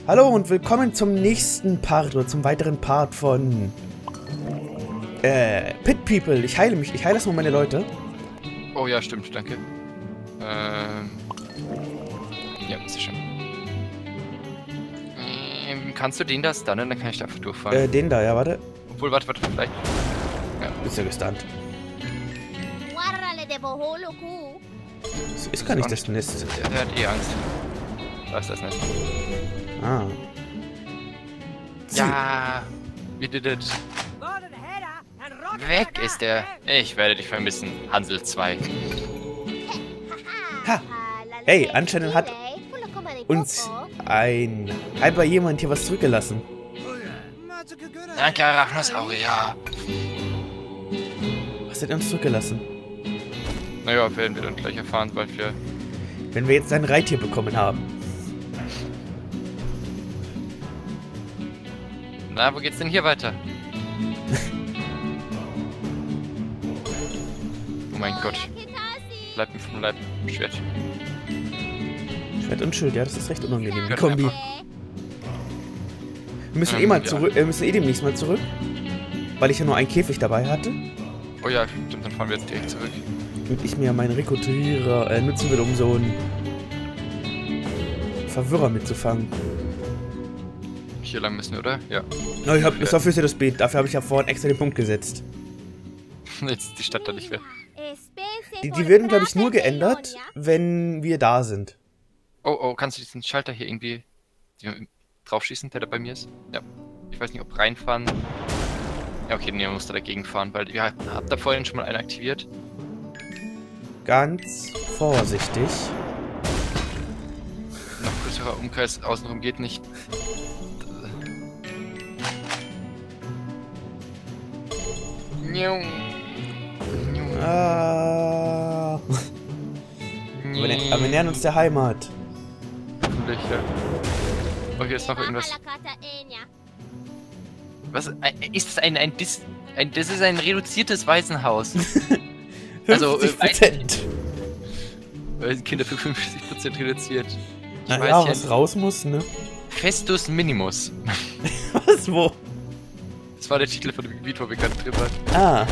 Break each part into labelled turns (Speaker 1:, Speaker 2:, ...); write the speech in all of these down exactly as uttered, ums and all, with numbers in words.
Speaker 1: Hallo und willkommen zum nächsten Part oder zum weiteren Part von äh, Pit People. Ich heile mich, ich heile erstmal meine Leute.
Speaker 2: Oh ja, stimmt, danke. Ähm. Ja, ist schon. Ähm, kannst du den da stunnen? Dann kann ich da einfach durchfahren.
Speaker 1: Äh, den da, ja, warte.
Speaker 2: Obwohl, warte, warte, vielleicht. Ja.
Speaker 1: Ist ja gestunt. Das ist gar nicht das Nest.
Speaker 2: Der, der hat eh Angst. Da ist das Nest.
Speaker 1: Ah.
Speaker 2: Ja, we did it. Weg ist er. Ich werde dich vermissen, Hansel zwei.
Speaker 1: Ha! Hey, anscheinend hat uns ein halber jemand hier was zurückgelassen.
Speaker 2: Danke, Arachnosaurier.
Speaker 1: Was hat er uns zurückgelassen?
Speaker 2: Naja, werden wir dann gleich erfahren, weil wir...
Speaker 1: Wenn wir jetzt ein Reittier bekommen haben.
Speaker 2: Na, wo geht's denn hier weiter? Oh mein Gott. Bleib mir vom Leib. Schwert.
Speaker 1: Schwert und Schild, ja, das ist recht unangenehm. Die
Speaker 2: Ja,
Speaker 1: Kombi. Wir müssen
Speaker 2: ähm,
Speaker 1: eh mal
Speaker 2: ja.
Speaker 1: zurück, wir müssen eh demnächst mal zurück. Weil ich ja nur einen Käfig dabei hatte.
Speaker 2: Oh ja, stimmt, dann fahren wir jetzt direkt zurück.
Speaker 1: Und ich mir meinen Rekrutierer äh, nutzen will, um so einen Verwirrer mitzufangen.
Speaker 2: Hier lang müssen wir, oder? Ja.
Speaker 1: Na, ich hab, das dafür ist ja das Beet. Dafür habe ich ja vorhin extra den Punkt gesetzt.
Speaker 2: Jetzt ist die Stadt da nicht mehr.
Speaker 1: Die, die werden, glaube ich, nur geändert, wenn wir da sind.
Speaker 2: Oh, oh, kannst du diesen Schalter hier irgendwie draufschießen, der da bei mir ist? Ja. Ich weiß nicht, ob reinfahren. Ja, okay, nee, man muss da dagegen fahren, weil ihr habt da vorhin schon mal einen aktiviert.
Speaker 1: Ganz vorsichtig.
Speaker 2: Noch größerer Umkreis außenrum geht nicht.
Speaker 1: Ah. Aber wir, aber wir nähern uns der Heimat.
Speaker 2: Hoffentlich, ja. Oh, hier ist noch irgendwas. Was? Ist das ein, ein, Dis, ein... Das ist ein reduziertes Waisenhaus. Also,
Speaker 1: fünfzig Prozent.
Speaker 2: Äh, Kinder für fünfzig Prozent reduziert. Ich
Speaker 1: Na
Speaker 2: weiß
Speaker 1: ja,
Speaker 2: ja,
Speaker 1: was raus muss, ne?
Speaker 2: Festus Minimus.
Speaker 1: Was, wo?
Speaker 2: Das war der Titel von dem Gebiet, wo wir gerade drin waren.
Speaker 1: Ah.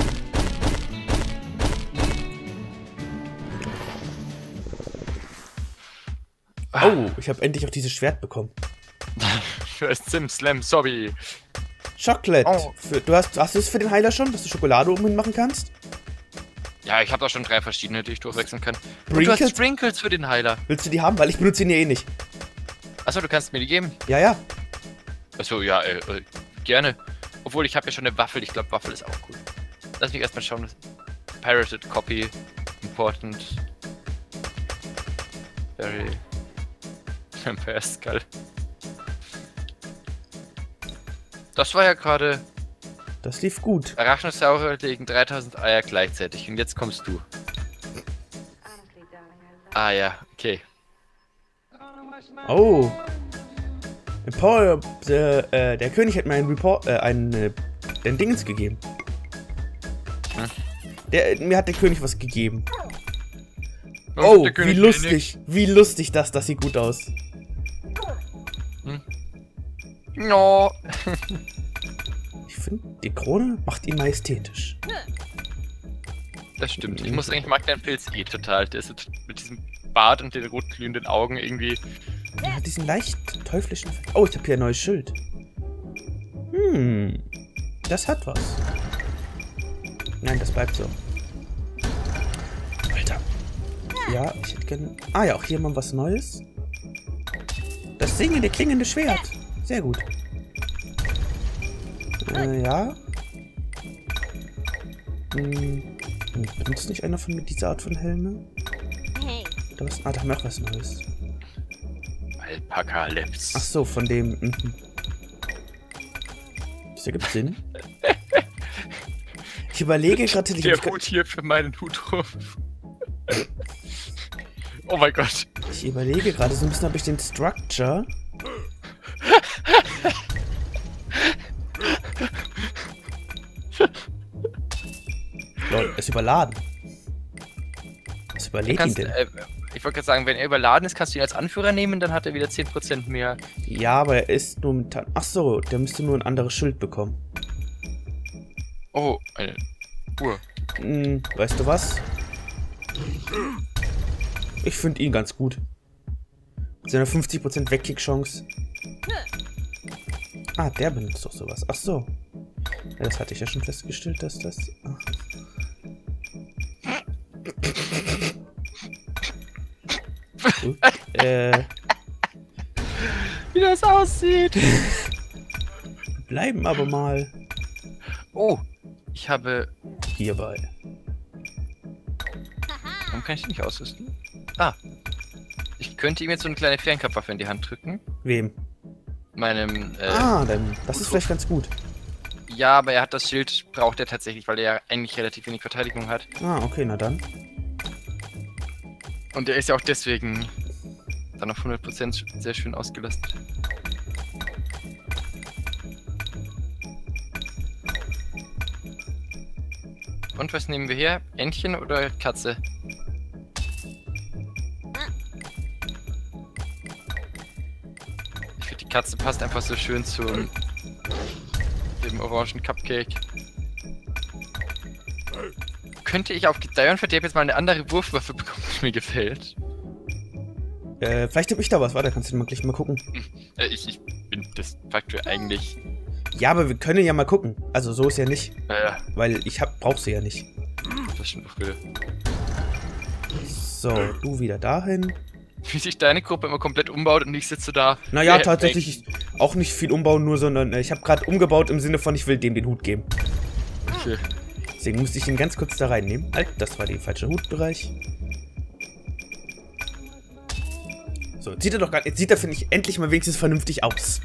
Speaker 1: Oh, ich habe endlich auch dieses Schwert bekommen.
Speaker 2: Für Sim Slam Sobby.
Speaker 1: Chocolate.
Speaker 2: Oh.
Speaker 1: Für, du hast, hast du es für den Heiler schon, dass du Schokolade oben machen kannst?
Speaker 2: Ja, ich habe da schon drei verschiedene, die ich durchwechseln kann. Und
Speaker 1: Sprinkles?
Speaker 2: du hast Sprinkles für den Heiler.
Speaker 1: Willst du die haben? Weil ich benutze ihn ja eh nicht.
Speaker 2: Achso, du kannst mir die geben.
Speaker 1: Ja, ja.
Speaker 2: Achso, ja, äh, äh, gerne. Obwohl, ich habe ja schon eine Waffel. Ich glaube, Waffel ist auch cool. Lass mich erstmal schauen. Pirated Copy. Important. Very... Vampire Skull. Das war ja gerade...
Speaker 1: Das lief gut.
Speaker 2: Arachnosaurier legen dreitausend Eier gleichzeitig. Und jetzt kommst du. Ah ja, okay.
Speaker 1: Oh. Paul, der, äh, der König hat mir einen Report, äh, einen, äh, ein Dingens gegeben.
Speaker 2: Hm?
Speaker 1: Der, mir hat der König was gegeben.
Speaker 2: Was
Speaker 1: Oh,
Speaker 2: hat der
Speaker 1: wie
Speaker 2: König
Speaker 1: lustig. Wie lustig das, das sieht gut aus.
Speaker 2: Hm? No.
Speaker 1: Ich finde, die Krone macht ihn majestätisch.
Speaker 2: Das stimmt. Ich muss sagen, ich mag deinen Pilz eh total. Der ist mit diesem Bart und den rot glühenden Augen irgendwie...
Speaker 1: Er hat diesen leicht teuflischen... Oh, ich habe hier ein neues Schild. Hm. Das hat was. Nein, das bleibt so. Alter. Ja, ich hätte gerne... Ah ja, auch hier mal was Neues. Das singende, klingende Schwert. Sehr gut. Äh, ja. Hm. Benutzt nicht einer von mir diese Art von Helme? Da was, ah, da haben wir auch was Neues.
Speaker 2: Alpaka-Lips.
Speaker 1: Ach so, von dem... Mhm. Das ergibt Sinn. Ich überlege gerade...
Speaker 2: Der Hut hier für meinen Hut rum. Oh mein Gott.
Speaker 1: Ich überlege gerade so ein bisschen, ob ich den Structure... Lol, ist überladen. Was überlegt ihn
Speaker 2: Kannst,
Speaker 1: denn?
Speaker 2: äh, Ich wollte gerade sagen, wenn er überladen ist, kannst du ihn als Anführer nehmen, dann hat er wieder zehn Prozent mehr.
Speaker 1: Ja, aber er ist nur mit... Ach so, der müsste nur ein anderes Schild bekommen.
Speaker 2: Oh, eine Uhr.
Speaker 1: Hm, weißt du was? Ich finde ihn ganz gut. Mit seiner fünfzig Prozent Wegkick-Chance. Ah, der benutzt doch sowas. Ach so. Ja, das hatte ich ja schon festgestellt, dass das... Ach. Uh, äh...
Speaker 2: Wie das aussieht.
Speaker 1: Bleiben aber mal
Speaker 2: Oh, ich habe...
Speaker 1: hierbei.
Speaker 2: Warum kann ich die nicht ausrüsten? Ah. Ich könnte ihm jetzt so eine kleine Fernkampfwaffe in die Hand drücken.
Speaker 1: Wem?
Speaker 2: Meinem, äh...
Speaker 1: Ah, dann... Das ist vielleicht ganz gut.
Speaker 2: Ja, aber er hat das Schild, braucht er tatsächlich, weil er ja eigentlich relativ wenig Verteidigung hat.
Speaker 1: Ah, okay, na dann.
Speaker 2: Und er ist ja auch deswegen dann auf hundert Prozent sehr schön ausgelastet. Und was nehmen wir her? Entchen oder Katze? Ich finde, die Katze passt einfach so schön zu dem orangen Cupcake. Könnte ich auf Gedeih und Verderb jetzt mal eine andere Wurfwaffe bekommen, die mir gefällt?
Speaker 1: Äh, vielleicht hab ich da was. Warte, kannst du mal gleich mal gucken.
Speaker 2: Äh, ich, ich bin das Faktor eigentlich...
Speaker 1: Ja, aber wir können ja mal gucken. Also so ist ja nicht.
Speaker 2: Naja,
Speaker 1: Weil ich hab, brauch sie ja nicht.
Speaker 2: das stimmt doch wieder.
Speaker 1: So, du wieder dahin.
Speaker 2: Wie sich deine Gruppe immer komplett umbaut und ich sitze da.
Speaker 1: Naja,
Speaker 2: Äh,
Speaker 1: tatsächlich auch nicht viel umbauen, nur, sondern äh, ich habe gerade umgebaut im Sinne von, ich will dem den Hut geben.
Speaker 2: Okay.
Speaker 1: Deswegen musste ich ihn ganz kurz da reinnehmen. Halt, das war der falsche Hutbereich. So, jetzt sieht er doch gar jetzt sieht er, finde ich, endlich mal wenigstens vernünftig aus.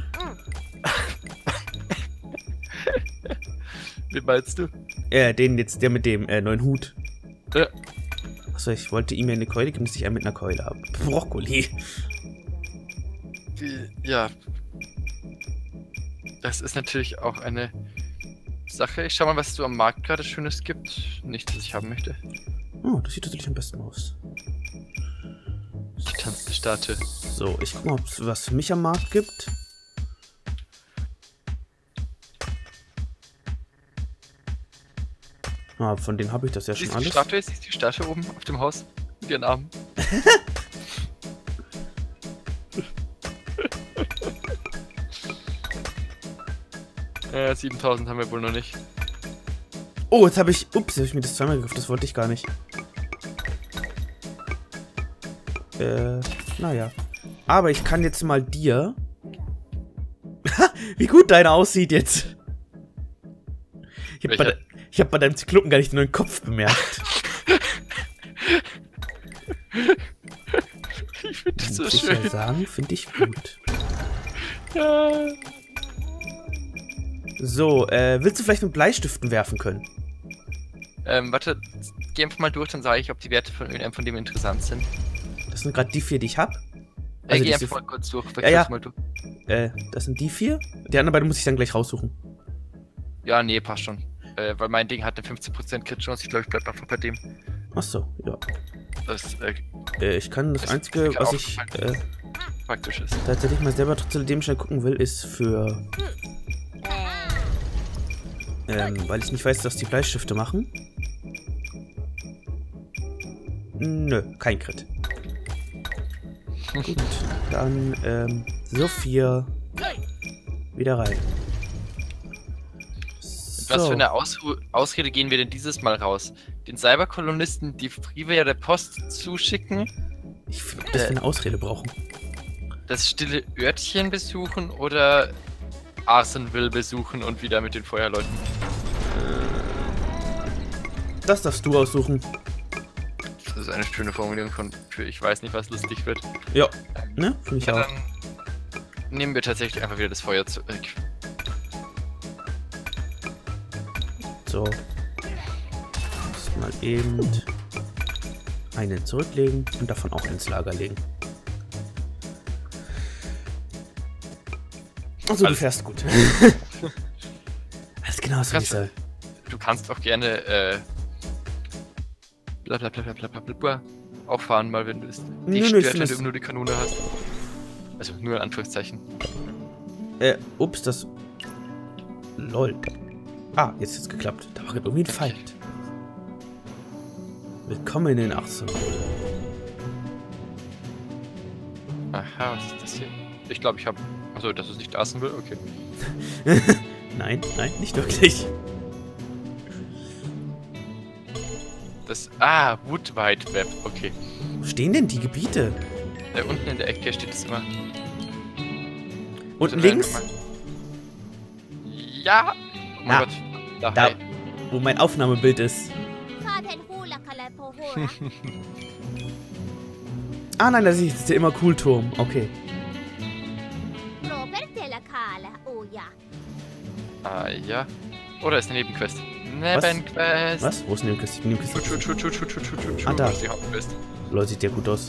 Speaker 2: Wie meinst du?
Speaker 1: Äh, den jetzt, der mit dem äh, neuen Hut.
Speaker 2: Ja.
Speaker 1: Achso, ich wollte ihm ja eine Keule, müsste ich einen mit einer Keule haben. Brokkoli.
Speaker 2: Die, ja. Das ist natürlich auch eine Sache. Ich schau mal, was es so am Markt gerade Schönes gibt. Nicht, was ich haben möchte.
Speaker 1: Oh, das sieht natürlich am besten aus.
Speaker 2: Die tanzende Statue.
Speaker 1: So, ich guck mal, ob es was für mich am Markt gibt. Ah, von denen habe ich das ja schon
Speaker 2: Siehst du die
Speaker 1: alles.
Speaker 2: Statue? Siehst du die Statue oben auf dem Haus? Mit ihren Armen. Ja, siebentausend haben wir wohl noch nicht.
Speaker 1: Oh, jetzt habe ich... Ups, habe ich mir das zweimal gekauft. Das wollte ich gar nicht. Äh, naja. Aber ich kann jetzt mal dir... Wie gut deiner aussieht jetzt. Ich habe bei, ich hab bei deinem Zyklopen gar nicht den neuen Kopf bemerkt.
Speaker 2: Ich finde das so
Speaker 1: Muss ich
Speaker 2: schön.
Speaker 1: ja sagen, finde ich gut.
Speaker 2: Ja.
Speaker 1: So, äh, willst du vielleicht mit Bleistiften werfen können?
Speaker 2: Ähm, warte, geh einfach mal durch, dann sage ich, ob die Werte von irgendeinem von dem interessant sind.
Speaker 1: Das sind gerade die vier, die ich habe.
Speaker 2: Also
Speaker 1: Also
Speaker 2: geh
Speaker 1: diese-
Speaker 2: einfach mal kurz durch.
Speaker 1: Ja, ja.
Speaker 2: Mal durch.
Speaker 1: Äh, das sind die vier. Die anderen beiden muss ich dann gleich raussuchen.
Speaker 2: Ja, nee, passt schon. Äh, weil mein Ding hat eine fünfzehn Prozent Crit-Chance. Ich glaube, ich bleib einfach bei dem.
Speaker 1: Achso, ja.
Speaker 2: Das äh,
Speaker 1: Äh, ich kann das
Speaker 2: Das
Speaker 1: Einzige,
Speaker 2: kann
Speaker 1: was
Speaker 2: auch
Speaker 1: ich
Speaker 2: gefallen.
Speaker 1: äh,
Speaker 2: praktisch ist.
Speaker 1: tatsächlich mal selber trotzdem schnell gucken will, ist für... Ähm, weil ich nicht weiß, was die Bleistifte machen. Nö, kein Crit. Gut, dann, ähm, Sophia. Wieder rein.
Speaker 2: Mit was für eine Ausru Ausrede gehen wir denn dieses Mal raus? Den Cyberkolonisten die Freeware der Post zuschicken,
Speaker 1: Ich finde, dass wir eine Ausrede brauchen.
Speaker 2: das stille Örtchen besuchen oder Arsonville besuchen und wieder mit den Feuerleuten?
Speaker 1: Das darfst du aussuchen.
Speaker 2: Das ist eine schöne Formulierung von für ich weiß nicht, was lustig wird.
Speaker 1: Ja, ne? Finde ich
Speaker 2: Ja,
Speaker 1: auch.
Speaker 2: dann nehmen wir tatsächlich einfach wieder das Feuer zurück.
Speaker 1: So. Muss mal eben einen zurücklegen und davon auch ins Lager legen. Achso, du
Speaker 2: Alles-
Speaker 1: fährst gut. Alles genau so, wie es soll.
Speaker 2: Du kannst auch gerne äh, bla bla bla bla bla bla bla auffahren, mal wenn du es
Speaker 1: Nö,
Speaker 2: dich
Speaker 1: nö, ich
Speaker 2: stört,
Speaker 1: find
Speaker 2: wenn
Speaker 1: das-
Speaker 2: du nur die Kanone hast. Also nur in Anführungszeichen.
Speaker 1: Äh, ups, das... Lol. Ah, jetzt hat's geklappt. Da war gerade irgendwie ein Feind. Willkommen in Arsenal.
Speaker 2: Aha, was ist das hier? Ich glaube, ich habe... Achso, dass es nicht Arsenal will? Okay.
Speaker 1: Nein, nein, nicht wirklich.
Speaker 2: Das... Ah, Wood Wide Web. Okay.
Speaker 1: Wo stehen denn die Gebiete?
Speaker 2: Da unten in der Ecke steht es immer.
Speaker 1: Unten
Speaker 2: Also,
Speaker 1: links?
Speaker 2: wenn wir mal- Ja! Oh mein
Speaker 1: Ah,
Speaker 2: Gott. Da,
Speaker 1: Da,
Speaker 2: hi.
Speaker 1: wo mein Aufnahmebild ist. Ah nein, das ist der immer cool Turm. Okay.
Speaker 2: Ah, ja. Oder ist eine Nebenquest? Nebenquest.
Speaker 1: Was? Wo ist denn die Nebenquest? Die Nebenquest?
Speaker 2: Tschu, tschu, tschu, tschu, tschu, tschu, tschu, tschu.
Speaker 1: Ah, da.
Speaker 2: Das ist die Hauptquest.
Speaker 1: Leute, sieht ja gut aus.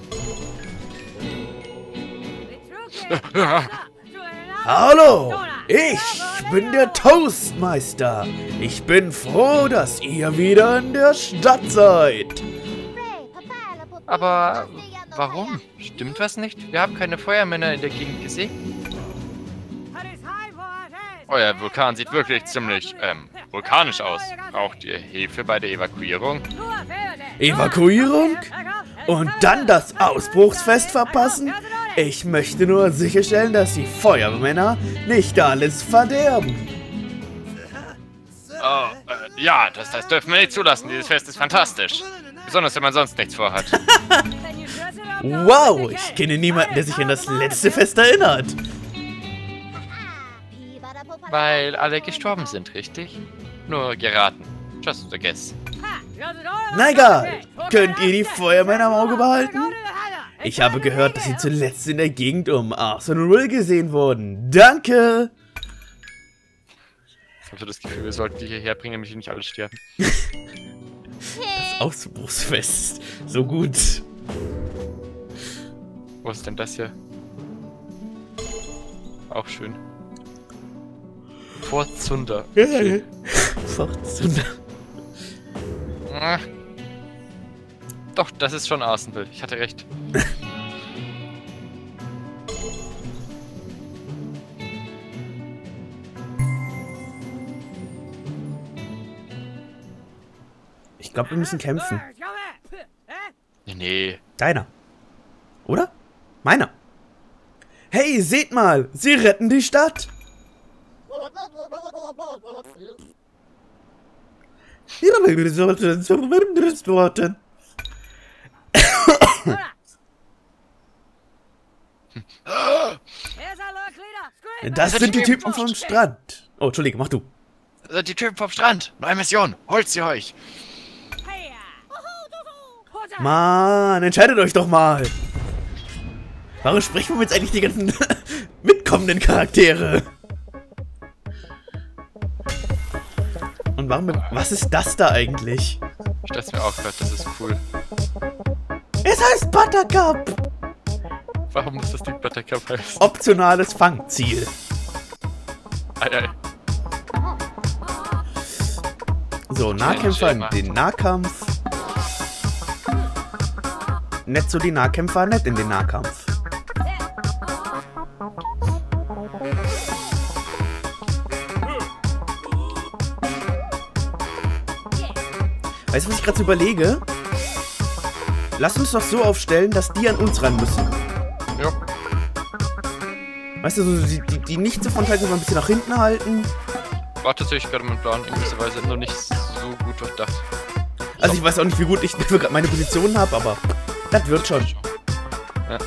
Speaker 1: Hallo! Ich bin der Toastmeister. Ich bin froh, dass ihr wieder in der Stadt seid.
Speaker 2: Aber warum? Stimmt was nicht? Wir haben keine Feuermänner in der Gegend gesehen. Euer Vulkan sieht wirklich ziemlich, ähm, vulkanisch aus. Braucht ihr Hilfe bei der Evakuierung?
Speaker 1: Evakuierung? Und dann das Ausbruchsfest verpassen? Ich möchte nur sicherstellen, dass die Feuermänner nicht alles verderben.
Speaker 2: Oh, äh, ja, das, das dürfen wir nicht zulassen. Dieses Fest ist fantastisch. Besonders, wenn man sonst nichts vorhat.
Speaker 1: Wow, ich kenne niemanden, der sich an das letzte Fest erinnert.
Speaker 2: Weil alle gestorben sind, richtig? Nur geraten. Just a guess.
Speaker 1: Na egal, könnt ihr die Feuermänner im Auge behalten? Ich habe gehört, dass sie zuletzt in der Gegend um Arsenal gesehen wurden. Danke!
Speaker 2: Ich habe so das Gefühl, wir sollten die hierher bringen, damit die nicht alle sterben.
Speaker 1: Das Ausbruchsfest. So gut.
Speaker 2: Wo ist denn das hier? Auch schön. Fort Zunder. Okay.
Speaker 1: Fortuna.
Speaker 2: Ah. Doch, das ist schon Arsenal. Ich hatte recht.
Speaker 1: Ich glaube, wir müssen kämpfen.
Speaker 2: Nee, nee.
Speaker 1: Deiner. Oder? Meiner. Hey, seht mal! Sie retten die Stadt! Ihre Baby sollten zumindest worden. Das sind die Typen vom Strand. Oh, Entschuldige, mach du.
Speaker 2: Das sind die Typen vom Strand. Neue Mission. Holt sie euch.
Speaker 1: Mann, entscheidet euch doch mal. Warum sprechen wir jetzt eigentlich die ganzen mitkommenden Charaktere? Und warum... Was ist das da eigentlich?
Speaker 2: Ich dachte mir auch gerade, das ist cool.
Speaker 1: Es heißt Buttercup.
Speaker 2: Warum muss das Ding Buttercup heißen?
Speaker 1: Optionales Fangziel.
Speaker 2: Ei, ei.
Speaker 1: So, Nahkämpfer in den Nahkampf. Nett so die Nahkämpfer, nett in den Nahkampf. Weißt du, was ich gerade so überlege? Lass uns doch so aufstellen, dass die an uns ran müssen.
Speaker 2: Ja.
Speaker 1: Weißt du, so die, die, die nicht so von Teil ein bisschen nach hinten halten.
Speaker 2: War tatsächlich gerade mein Plan in gewisser Weise nur nicht so gut durchdacht.
Speaker 1: Also ich weiß auch nicht, wie gut ich gerade meine Position habe, aber das wird schon.
Speaker 2: Ja.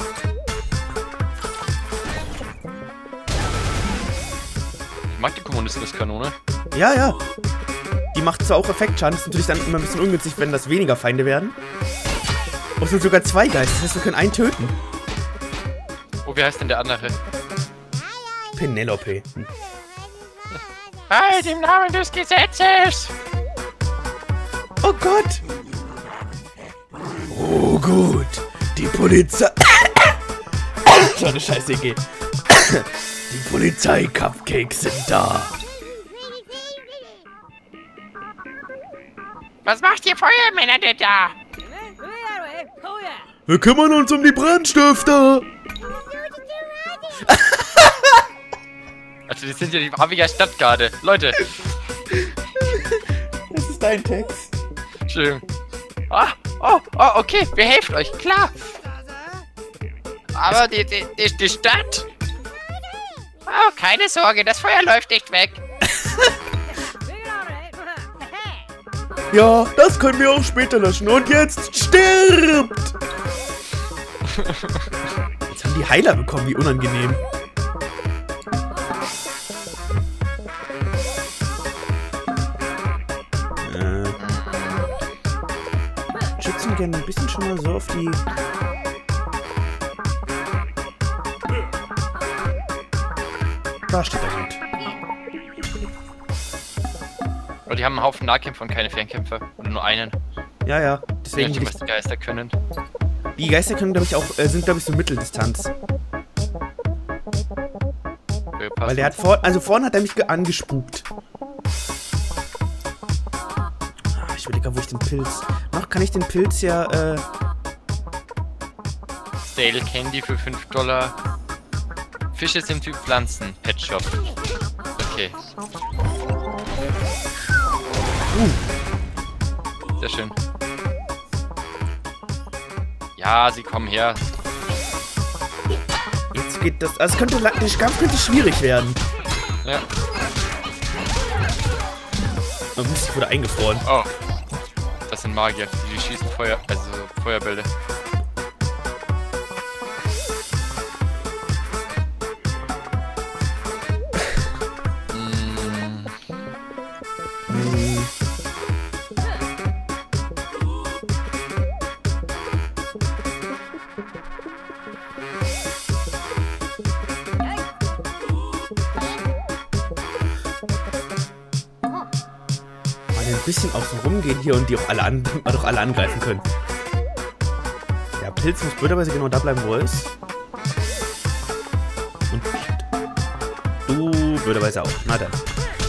Speaker 2: Ich mag die Kommunismuskanone.
Speaker 1: Ja, ja. Die macht zwar auch Effektschaden, das ist natürlich dann immer ein bisschen ungünstig, wenn das weniger Feinde werden. Und es sind sogar zwei Geister, das heißt, wir können einen töten.
Speaker 2: Oh, wie heißt denn der andere?
Speaker 1: Penelope. Hm.
Speaker 2: Halt im Namen des Gesetzes!
Speaker 1: Oh Gott! Oh gut, die Polizei... So eine scheiße Idee. Die Polizei-Cupcakes sind da.
Speaker 2: Was macht ihr Feuermänner denn da?
Speaker 1: Wir kümmern uns um die Brandstifter.
Speaker 2: Also die sind ja die Haviger Stadtgarde. Leute.
Speaker 1: Das ist dein Text.
Speaker 2: Entschuldigung. Ah, oh, oh, okay, wir helfen euch, klar. Aber die, die, die, die Stadt? Oh, keine Sorge, das Feuer läuft nicht weg.
Speaker 1: Ja, das können wir auch später löschen. Und jetzt stirbt! Jetzt haben die Heiler bekommen, wie unangenehm. Äh. Schützen gerne ein bisschen schon mal so auf die... Da steht er gut.
Speaker 2: Aber die haben einen Haufen Nahkämpfer und keine Fernkämpfer. Oder nur einen.
Speaker 1: Ja, ja. Deswegen
Speaker 2: Deswegen, was die Geister können.
Speaker 1: Die Geister können, glaube ich, auch, äh, sind, glaube ich, so Mitteldistanz.
Speaker 2: Okay,
Speaker 1: Weil der hat vor, also vorhin hat er mich ge- angespukt. Ah, ich überlege, wo ich den Pilz. Noch kann ich den Pilz ja, äh.
Speaker 2: Stale Candy für fünf Dollar. Fische sind wie Pflanzen. Pet Shop. Okay.
Speaker 1: Uh.
Speaker 2: Sehr schön. Ja, sie kommen her.
Speaker 1: Jetzt geht das. Also es könnte, der Kampf könnte schwierig werden.
Speaker 2: Ja.
Speaker 1: Oh, ich wurde eingefroren.
Speaker 2: Oh. Das sind Magier. Die schießen Feuer, also Feuerbälle.
Speaker 1: Ein bisschen außen rumgehen hier und die auch alle, an, doch alle angreifen können. Der Pilz muss blöderweise genau da bleiben, wo er ist. Und du blöderweise auch. Na dann.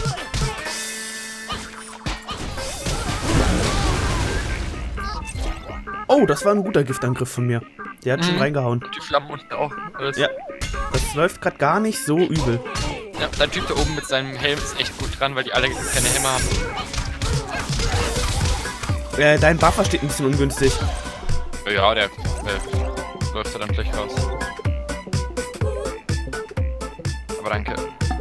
Speaker 1: Oh, das war ein guter Giftangriff von mir. Der hat mhm. schon reingehauen.
Speaker 2: Die Flammen unten auch. Alles. Ja.
Speaker 1: Das läuft gerade gar nicht so übel.
Speaker 2: Ja, dein Typ da oben mit seinem Helm ist echt gut dran, weil die alle keine Helme haben.
Speaker 1: Äh, dein Buffer steht ein bisschen ungünstig.
Speaker 2: Ja, der äh, läuft ja dann gleich raus. Aber danke.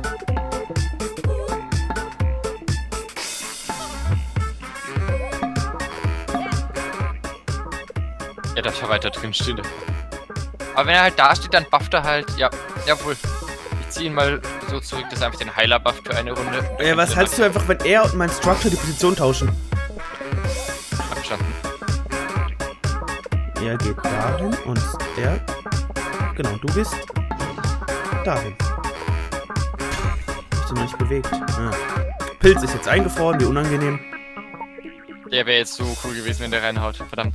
Speaker 2: Er darf ja weiter drin stehen. Aber wenn er halt da steht, dann bufft er halt. Ja, jawohl. Ich ziehe ihn mal so zurück, dass er einfach den Heiler bufft für eine Runde.
Speaker 1: Ja, was hältst du einfach, wenn er und mein Structure die Position tauschen? Er geht dahin und der... Genau, du bist... dahin. Ich bin noch nicht bewegt. Ah. Pilz ist jetzt eingefroren, wie unangenehm.
Speaker 2: Der wäre jetzt so cool gewesen, wenn der reinhaut. Verdammt.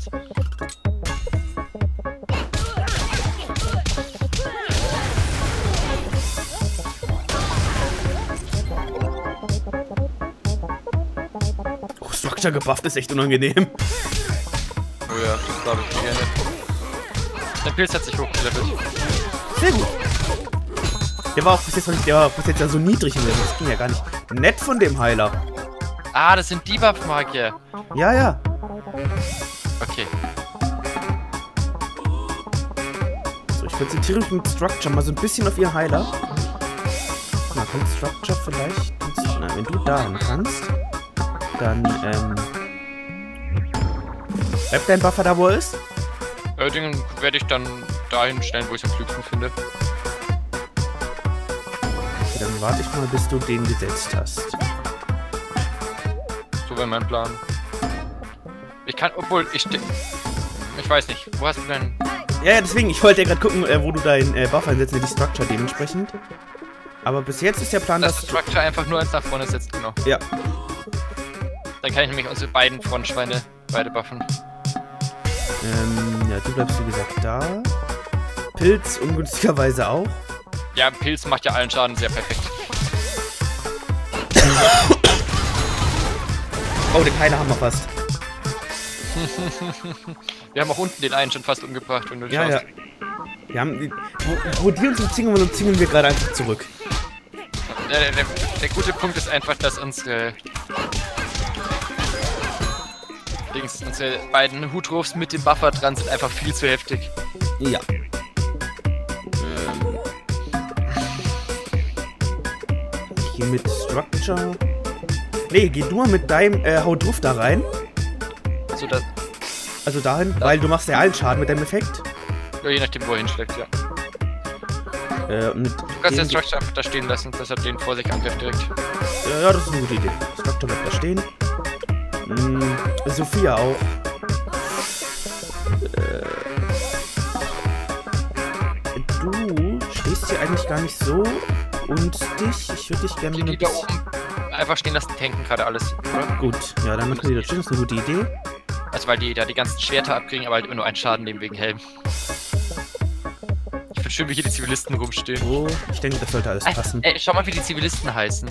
Speaker 1: Oh, Structure gebufft ist echt unangenehm.
Speaker 2: Oh ja, das glaube ich gerne. Der Pilz hat sich hochgelevelt.
Speaker 1: Sehr gut. Der war auch bis jetzt, der war bis jetzt ja so niedrig. Das ging ja gar nicht. Nett von dem Heiler.
Speaker 2: Ah, das sind Debuff-Magier.
Speaker 1: Ja, ja.
Speaker 2: Okay.
Speaker 1: So, ich konzentriere mich mit Structure mal so ein bisschen auf ihren Heiler. Na, kann Structure vielleicht... Na, wenn du dahin kannst, dann, ähm... bleibt dein Buffer da, wo er ist?
Speaker 2: Äh, den werde ich dann dahin stellen, wo ich es am klügsten finde.
Speaker 1: Okay, dann warte ich mal, bis du den gesetzt hast.
Speaker 2: So wäre mein Plan. Ich kann, obwohl, ich... Ich weiß nicht, wo hast du denn...
Speaker 1: Ja, ja, deswegen, ich wollte ja gerade gucken, äh, wo du deinen äh, Buffer einsetzt, die Structure dementsprechend. Aber bis jetzt ist der Plan,
Speaker 2: dass...
Speaker 1: dass...
Speaker 2: Structure einfach nur eins nach vorne setzt, genau.
Speaker 1: Ja.
Speaker 2: Dann kann ich nämlich unsere beiden Frontschweine beide buffen.
Speaker 1: Ähm, ja, du bleibst wie gesagt da. Pilz ungünstigerweise auch.
Speaker 2: Ja, Pilz macht ja allen Schaden sehr perfekt.
Speaker 1: Oh, den Heiler haben wir fast.
Speaker 2: Wir haben auch unten den einen schon fast umgebracht, wenn du
Speaker 1: Ja,
Speaker 2: schaust.
Speaker 1: ja. Wir haben die, wo, wo die uns umzingeln wollen, umzingeln wir gerade einfach zurück.
Speaker 2: Der, der, der, der gute Punkt ist einfach, dass unsere, Dings, unsere beiden Hutrufs mit dem Buffer dran sind einfach viel zu heftig.
Speaker 1: Ja. Ähm. Hier mit Structure. Nee, geh du mal mit deinem äh, Haut-Ruf da rein.
Speaker 2: So, dass,
Speaker 1: Also dahin, da. Weil du machst ja allen Schaden mit deinem Effekt.
Speaker 2: ja, je nachdem, wo er hinschlägt, ja.
Speaker 1: Äh, mit
Speaker 2: Du kannst den Structure einfach da stehen lassen, dass er den vor sich angreift direkt.
Speaker 1: Ja, ja, das ist eine gute Idee. Structure bleibt da stehen. Hm, Sophia auch. Äh, du stehst hier eigentlich gar nicht so. Und dich, ich würde dich gerne...
Speaker 2: Die, die da oben einfach stehen lassen, tanken gerade alles, oder?
Speaker 1: Gut, ja, dann machen die da stehen, das ist eine gute Idee.
Speaker 2: Also weil die da die ganzen Schwerter abkriegen, aber halt immer nur einen Schaden nehmen wegen Helm. Ich finde schön, wie hier die Zivilisten rumstehen.
Speaker 1: Oh, ich denke, das sollte alles passen.
Speaker 2: Ey, schau mal, wie die Zivilisten heißen.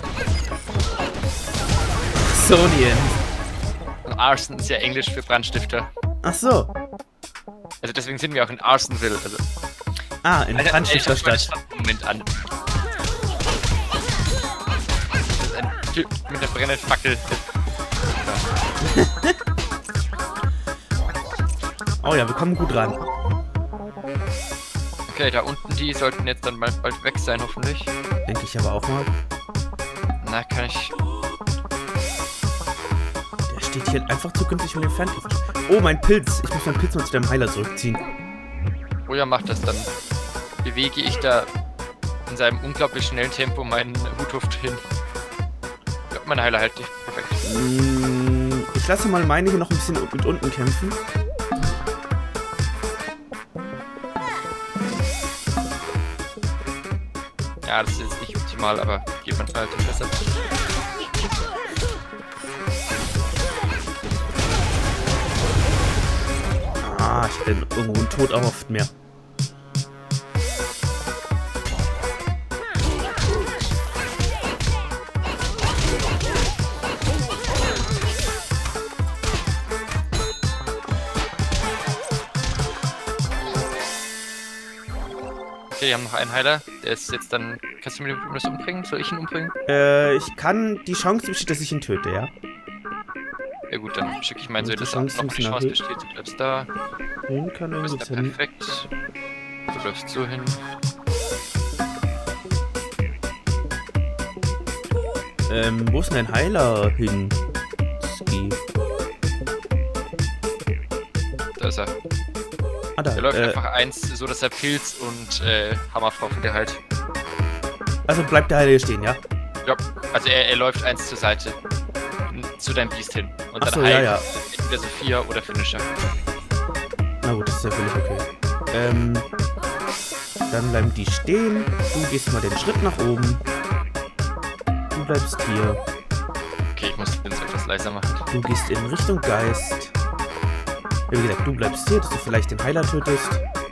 Speaker 1: Sonien.
Speaker 2: Arson ist ja Englisch für Brandstifter.
Speaker 1: Ach so.
Speaker 2: Also deswegen sind wir auch in Arsonville. Also,
Speaker 1: Ah, in Brandstifterstadt.
Speaker 2: Moment an. Das ist ein Typ mit einer brennenden Fackel.
Speaker 1: Oh ja, wir kommen gut ran.
Speaker 2: Okay, da unten, die sollten jetzt dann bald, bald weg sein, hoffentlich.
Speaker 1: Denke ich aber auch mal.
Speaker 2: Na, kann ich...
Speaker 1: Der steht hier einfach zukünftig mit dem Ferngriff. Oh, mein Pilz. Ich muss meinen Pilz mal zu deinem Heiler zurückziehen.
Speaker 2: Oh ja, mach das, dann bewege ich da in seinem unglaublich schnellen Tempo meinen Huthuft hin. Ja, mein Heiler hält dich. Perfekt.
Speaker 1: Mm, ich lasse mal meine hier noch ein bisschen mit unten kämpfen.
Speaker 2: Ja, das ist jetzt nicht optimal, aber geht manchmal halt besser.
Speaker 1: Ah, ich bin irgendwo einen Tod erhofft mehr.
Speaker 2: Okay, wir haben noch einen Heiler. Der ist jetzt dann... Kannst du mir das umbringen? Soll ich ihn umbringen?
Speaker 1: Äh, ich kann... Die Chance besteht, dass ich ihn töte, ja?
Speaker 2: Ja gut, dann schicke ich meinen
Speaker 1: Und
Speaker 2: so,
Speaker 1: die
Speaker 2: dass
Speaker 1: Chance
Speaker 2: auch noch die
Speaker 1: müssen
Speaker 2: Chance
Speaker 1: erhöht.
Speaker 2: besteht. Du bleibst da.
Speaker 1: Den kann
Speaker 2: Du
Speaker 1: er
Speaker 2: bist
Speaker 1: nicht
Speaker 2: da
Speaker 1: hin.
Speaker 2: perfekt. Du läufst so hin.
Speaker 1: Ähm, wo ist denn dein Heiler hin? Ski.
Speaker 2: Da ist er.
Speaker 1: Ah, da.
Speaker 2: Der läuft
Speaker 1: Äh,
Speaker 2: einfach eins, so dass er Pilz und äh, Hammerfrau von der halt.
Speaker 1: also bleibt der Heiler hier stehen, ja?
Speaker 2: Ja, also er, er läuft eins zur Seite. N- Zu deinem Biest hin. Und
Speaker 1: Ach
Speaker 2: dann
Speaker 1: so, ja,
Speaker 2: heilt
Speaker 1: ja.
Speaker 2: entweder Sophia oder Finisher.
Speaker 1: Na gut, das ist ja völlig okay. Ähm, dann bleiben die stehen. Du gehst mal den Schritt nach oben. Du bleibst hier.
Speaker 2: Okay, ich muss den so etwas leiser machen.
Speaker 1: Du gehst in Richtung Geist. Ja, wie gesagt, du bleibst hier, dass du vielleicht den Heiler tötest.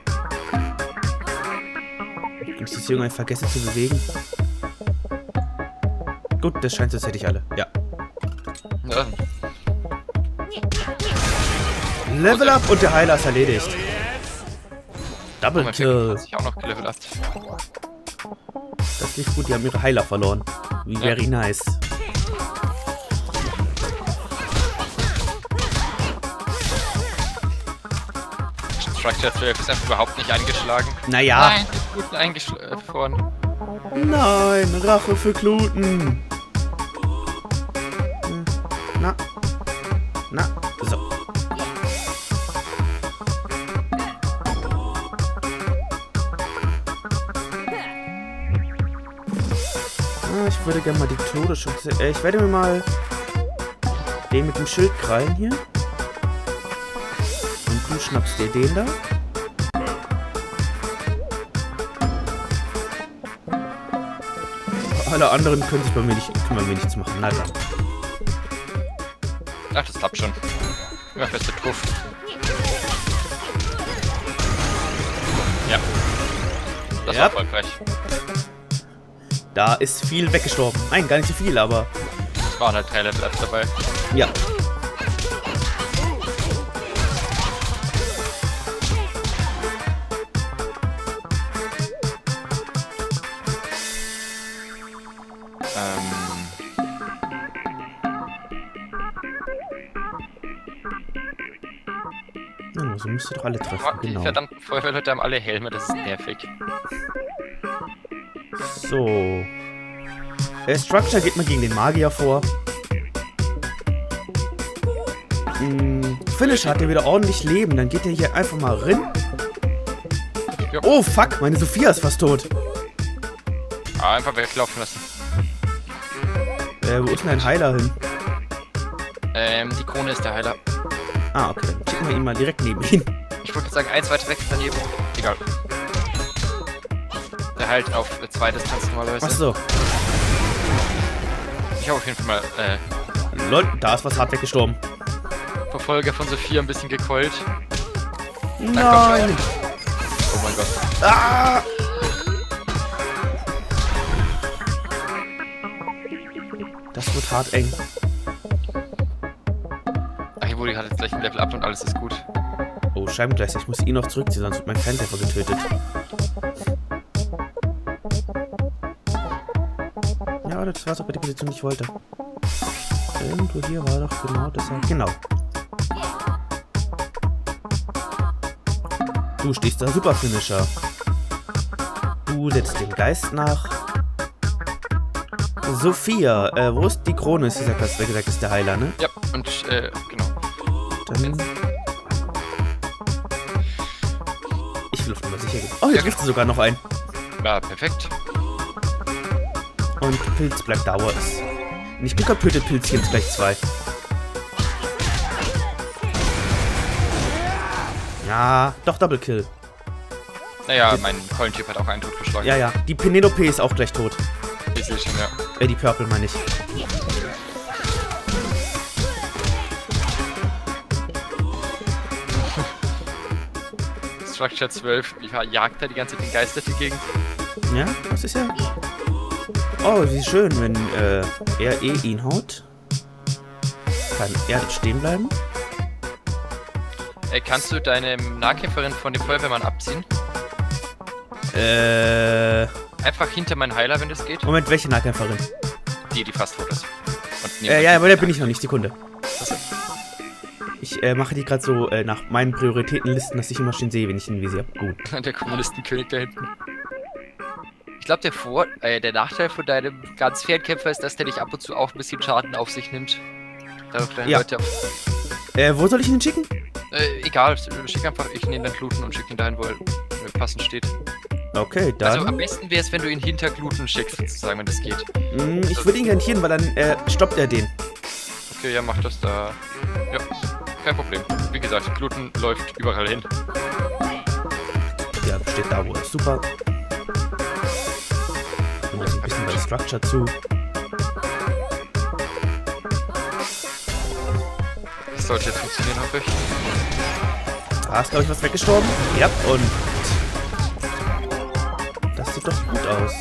Speaker 1: Und ich das irgendwann vergesse zu bewegen. Gut, das scheint so, als hätte ich alle. Ja.
Speaker 2: Ja,
Speaker 1: Level up und der Heiler ist erledigt. Double
Speaker 2: mein
Speaker 1: Kill.
Speaker 2: hat sich auch noch gelevelt ab.
Speaker 1: Das lief gut, die haben ihre Heiler verloren. Wie very nice.
Speaker 2: Structure zwölf ist einfach überhaupt nicht eingeschlagen.
Speaker 1: Naja.
Speaker 2: Nein, die Bluten eingefroren.
Speaker 1: Nein, Rache für Kluten. Hm, Na. Na. So. Ah, ich würde gerne mal die Todesschütze. Äh, ich werde mir mal den mit dem Schild krallen hier. Und du schnappst dir den da. Alle anderen können sich bei mir nicht, können bei mir nichts machen. Na dann.
Speaker 2: Ach, das klappt schon. Ja, feste Truff. Ja. Das
Speaker 1: Ja.
Speaker 2: war erfolgreich.
Speaker 1: Da ist viel weggestorben. Nein, gar nicht so viel, aber
Speaker 2: Es waren halt drei Level dabei.
Speaker 1: ja. so müsste doch alle treffen,
Speaker 2: Oh, die
Speaker 1: genau.
Speaker 2: verdammten Feuerwehrleute haben alle Helme, das ist nervig.
Speaker 1: So. Äh, Structure geht mal gegen den Magier vor. Hm, Finish hat er wieder ordentlich Leben. Dann geht er hier einfach mal rein.
Speaker 2: Ja.
Speaker 1: Oh, fuck. Meine Sophia ist fast tot.
Speaker 2: Ah, einfach weglaufen lassen.
Speaker 1: Äh, wo ist denn ein Heiler hin?
Speaker 2: Ähm, die Krone ist der Heiler.
Speaker 1: Ah, okay. Dann schicken wir ihn mal direkt neben ihn.
Speaker 2: Ich wollte sagen, eins weiter weg daneben. Egal. Der heilt auf zwei Distanz normalerweise.
Speaker 1: Ach so.
Speaker 2: Ich habe auf jeden Fall mal, äh,
Speaker 1: Lol, da ist was hart weggestorben.
Speaker 2: Verfolger von Sophia ein bisschen gekeult.
Speaker 1: Nein!
Speaker 2: Oh mein Gott.
Speaker 1: Ah! Das wird hart eng.
Speaker 2: Ach, hier wurde hat jetzt gleich ein Level up und alles ist gut.
Speaker 1: Oh, Scheibengleister, ich muss ihn noch zurückziehen, sonst wird mein Ferntreffer getötet. Ja, das war doch bei der Position, die ich wollte. Irgendwo hier war doch genau das. Genau. Du stehst da, super Finisher. Du setzt den Geist nach. Sophia, äh, wo ist die Krone? Ist dieser Platz, wer gesagt ist der Heiler, ne?
Speaker 2: Ja, und, äh, genau.
Speaker 1: Dann. Ich will auf Nummer sicher gehen. Oh, hier trifft sie sogar noch ein.
Speaker 2: Ja, perfekt.
Speaker 1: Und Pilz bleibt da, wo er ist. Und ich Glück hab, tötet Pilz jetzt gleich zwei. Ja, doch Double Kill.
Speaker 2: Naja, mein Keulentyp hat auch einen tot geschlagen.
Speaker 1: Ja, ja. Die Penelope ist auch gleich tot.
Speaker 2: Ich sehe schon, ja.
Speaker 1: Äh, die Purple meine ich.
Speaker 2: Structure zwölf, ich jagt da die ganze Zeit den Geist durch die Gegend.
Speaker 1: Ja, das ist ja... Oh, wie schön, wenn äh, er eh ihn haut. Kann er dort stehen bleiben?
Speaker 2: Äh, kannst du deine Nahkämpferin von dem Feuerwehrmann abziehen?
Speaker 1: Äh...
Speaker 2: Einfach hinter meinen Heiler, wenn das geht.
Speaker 1: Moment, welche Nahkämpferin?
Speaker 2: Die, die fast tot ist. Und
Speaker 1: Äh, ja, aber da bin ich noch nicht. Sekunde.
Speaker 2: Achso.
Speaker 1: Ich äh, mache die gerade so äh, nach meinen Prioritätenlisten, dass ich immer schön sehe, wenn ich ein Visier habe. Gut.
Speaker 2: Der Kommunistenkönig da hinten. Ich glaube, der Vor äh, der Nachteil von deinem ganz Fernkämpfer ist, dass der dich ab und zu auch ein bisschen Schaden auf sich nimmt. Dadurch deine
Speaker 1: Ja.
Speaker 2: Leute
Speaker 1: Äh, wo soll ich ihn schicken?
Speaker 2: Äh, egal, schick einfach, ich nehme dann Gluten und schick ihn dahin, wo er äh, passend steht.
Speaker 1: Okay, dann...
Speaker 2: Also am besten wäre es, wenn du ihn hinter Gluten schickst, sozusagen, wenn das geht.
Speaker 1: Mh, ich würde ihn garantieren, weil dann äh, stoppt er den.
Speaker 2: Okay, ja, mach das da. Ja, kein Problem. Wie gesagt, Gluten läuft überall hin.
Speaker 1: Ja, steht da, wo er ist. Super. Und jetzt ein bisschen bei Structure zu.
Speaker 2: Das sollte jetzt funktionieren, hoffe ich.
Speaker 1: Da ist, glaube ich, was weggestorben. Ja, und... Das sieht doch gut aus.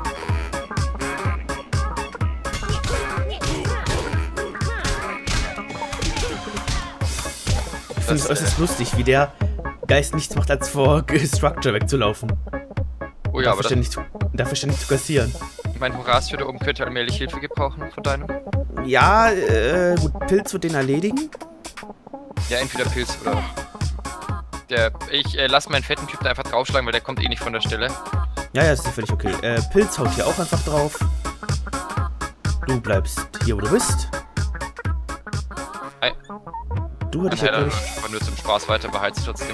Speaker 1: Ich finde es äußerst lustig, wie der Geist nichts macht, als vor Structure wegzulaufen.
Speaker 2: Oh ja,
Speaker 1: dafür
Speaker 2: aber das,
Speaker 1: ständig zu, dafür ständig zu kassieren.
Speaker 2: mein Horatio da oben könnte allmählich Hilfe gebrauchen von deinem.
Speaker 1: Ja, äh, gut, Pilz wird den erledigen.
Speaker 2: Ja, entweder Pilz oder... Der, ich äh, lass meinen fetten Typ da einfach draufschlagen, weil der kommt eh nicht von der Stelle.
Speaker 1: Ja, ja, das ist ja völlig okay. Äh, Pilz haut hier auch einfach drauf. Du bleibst hier, wo du bist.
Speaker 2: Ei.
Speaker 1: Du hätte ich ja,
Speaker 2: Ja,
Speaker 1: glaube ich...
Speaker 2: aber nur zum Spaß weiter, beheizt trotzdem.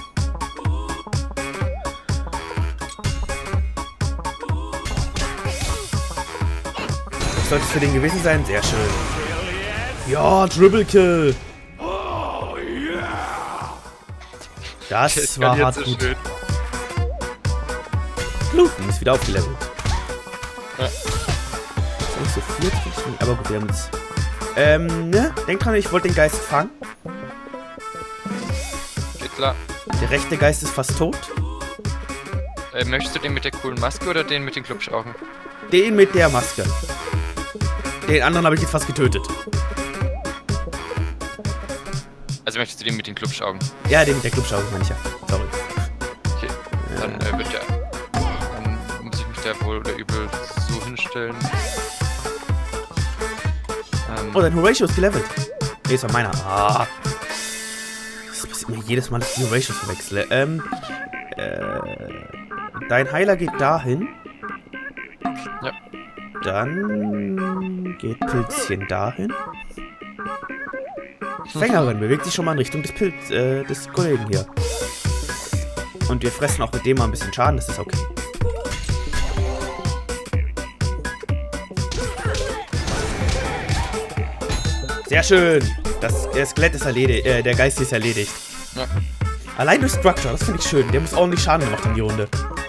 Speaker 1: Das sollte es für den gewesen sein. Sehr schön. Ja, Triple Kill. Das war hart
Speaker 2: so
Speaker 1: gut.
Speaker 2: schön.
Speaker 1: Gluten ist wieder aufgelevelt.
Speaker 2: Ja.
Speaker 1: Ist nicht so viel, aber gut, wir haben jetzt... Ähm, ne? Denk dran, ich wollte den Geist fangen.
Speaker 2: Geht klar.
Speaker 1: Der rechte Geist ist fast tot.
Speaker 2: Äh, möchtest du den mit der coolen Maske oder den mit den Klubschaugen?
Speaker 1: Den mit der Maske. Den anderen habe ich jetzt fast getötet.
Speaker 2: Also möchtest du den mit den Klubschaugen?
Speaker 1: Ja, den mit der Clubschauge meine ich ja. Sorry.
Speaker 2: Okay. Dann äh, wird der. Dann muss ich mich da wohl oder übel so hinstellen. Ähm,
Speaker 1: Oh, dein Horatio ist gelevelt. Nee, ist war meiner. Ah. Was ist passiert mir jedes Mal, dass ich die Ratios verwechsle. Ähm, äh, dein Heiler geht dahin.
Speaker 2: Ja.
Speaker 1: Dann geht Pilzchen dahin. Fängerin bewegt sich schon mal in Richtung des Pilz, äh, des Kollegen hier. Und wir fressen auch mit dem mal ein bisschen Schaden, das ist okay. Sehr schön. Das, der Skelett ist erledigt, äh, der Geist ist erledigt.
Speaker 2: Ja.
Speaker 1: Allein durch Structure, das finde ich schön. Der muss ordentlich Schaden gemacht in die Runde.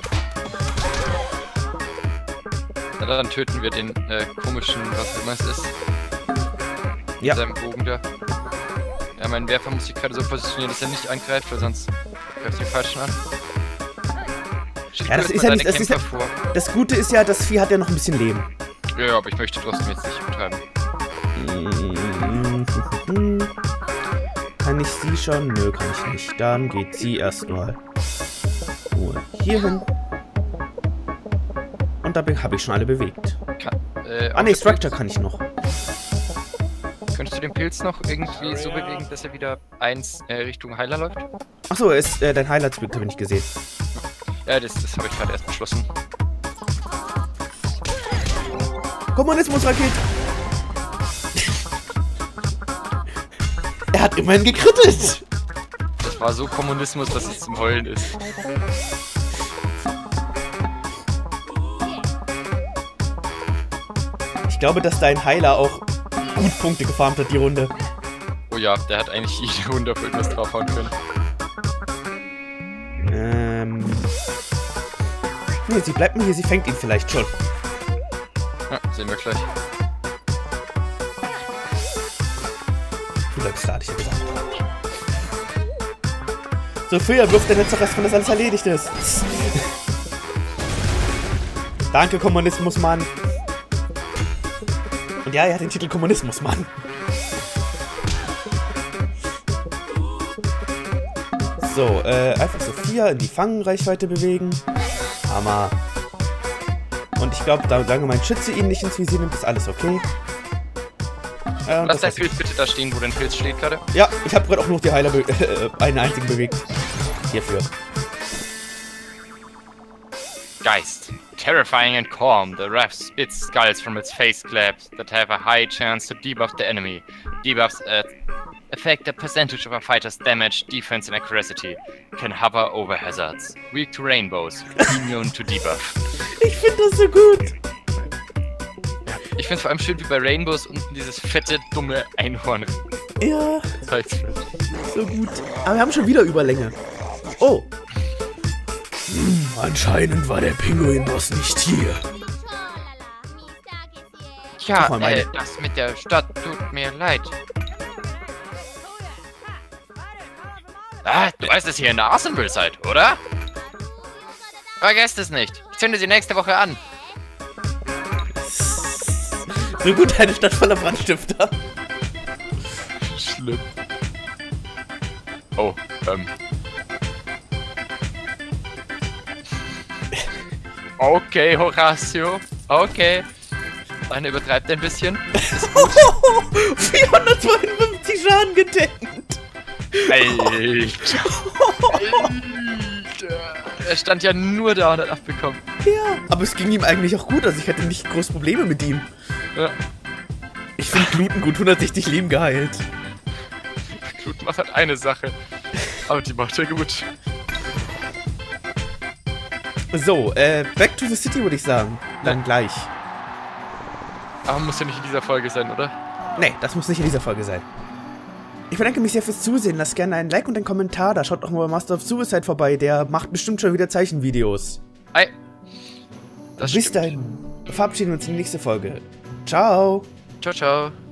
Speaker 2: Na, dann töten wir den äh, komischen, was immer es ist.
Speaker 1: Ja.
Speaker 2: Mit seinem Bogen da. Ja, mein Werfer muss sich gerade so positionieren, dass er nicht angreift, weil sonst greift den falschen an. Schick
Speaker 1: Ja, das ist ja nicht, das ist ja, das Gute ist ja, das Vieh hat ja noch ein bisschen Leben.
Speaker 2: Ja, ja, aber ich möchte trotzdem jetzt nicht übertreiben.
Speaker 1: Kann ich sie schon? Nö, kann ich nicht. Dann geht sie erstmal nur hier hin. Und da habe ich schon alle bewegt.
Speaker 2: Kann, äh,
Speaker 1: ah ne, Structure kann ich noch.
Speaker 2: Könntest du den Pilz noch irgendwie so bewegen, dass er wieder eins äh, Richtung Heiler läuft?
Speaker 1: Achso, ist äh, dein Heiler habe ich nicht gesehen.
Speaker 2: Ja, das, das habe ich gerade erst beschlossen.
Speaker 1: Kommunismus-Rakete! Er hat immerhin gekrittet!
Speaker 2: Das war so Kommunismus, dass es zum Heulen ist.
Speaker 1: Ich glaube, dass dein Heiler auch gut Punkte gefarmt hat, die Runde.
Speaker 2: Oh ja, der hat eigentlich jede Runde auf irgendwas draufhauen können.
Speaker 1: Ähm... Nee, sie bleibt mal hier, sie fängt ihn vielleicht schon.
Speaker 2: Ja, sehen wir gleich.
Speaker 1: Du bleibst da, hatte ich ja gesagt. Sophia, wirft der letzte Rest, wenn das alles erledigt ist. Danke, Kommunismus-Mann. Und ja, er hat den Titel Kommunismus-Mann. So, äh, einfach Sophia in die Fangreichweite bewegen. Hammer. Und ich glaube, da solange mein Schütze ihn nicht ins Visier nimmt, ist alles okay. Äh,
Speaker 2: Lass dein Pilz bitte da stehen, wo dein Pilz steht gerade.
Speaker 1: Ja, ich habe gerade auch nur die Heiler äh, einen einzigen bewegt. Hierfür.
Speaker 2: Geist. Terrifying and calm, the Wrath spits skulls from its face claps that have a high chance to debuff the enemy. Debuffs uh, affect a percentage of a fighter's damage, defense and accuracy. Can hover over hazards. Weak to rainbows. Immune to debuff.
Speaker 1: Ich finde das so gut.
Speaker 2: Ich finde es vor allem schön, wie bei Rainbows unten dieses fette, dumme Einhorn.
Speaker 1: Ja.
Speaker 2: Zeigt
Speaker 1: So gut. Aber wir haben schon wieder Überlänge. Oh. Hm, anscheinend war der Pinguin-Boss nicht hier.
Speaker 2: Ja, äh, das mit der Stadt tut mir leid. Ah, du weißt, dass ihr in der Arsenal seid, oder? Vergesst es nicht. Ich zünde sie nächste Woche an.
Speaker 1: So gut, eine Stadt voller Brandstifter.
Speaker 2: Schlimm. Oh, ähm. Okay, Horatio. Okay. Einer übertreibt ein bisschen.
Speaker 1: vierhundertzweiundfünfzig Schaden gedeckt.
Speaker 2: Alter. Alter. Er stand ja nur da und hat abbekommen.
Speaker 1: Ja, aber es ging ihm eigentlich auch gut. Also ich hatte nicht groß Probleme mit ihm.
Speaker 2: Ja.
Speaker 1: Ich finde Gluten gut, hundertsechzig Leben geheilt.
Speaker 2: Gluten macht halt eine Sache. Aber die macht er gut.
Speaker 1: So, äh, back to the city würde ich sagen. Dann ja. Gleich.
Speaker 2: Aber muss ja nicht in dieser Folge sein, oder?
Speaker 1: Nee, das muss nicht in dieser Folge sein. Ich bedanke mich sehr fürs Zusehen. Lasst gerne einen Like und einen Kommentar da. Schaut doch mal bei Master of Suicide vorbei. Der macht bestimmt schon wieder Zeichenvideos.
Speaker 2: Hi.
Speaker 1: Das Bis dahin. Verabschieden wir uns in die nächste Folge. Ciao.
Speaker 2: Ciao, ciao.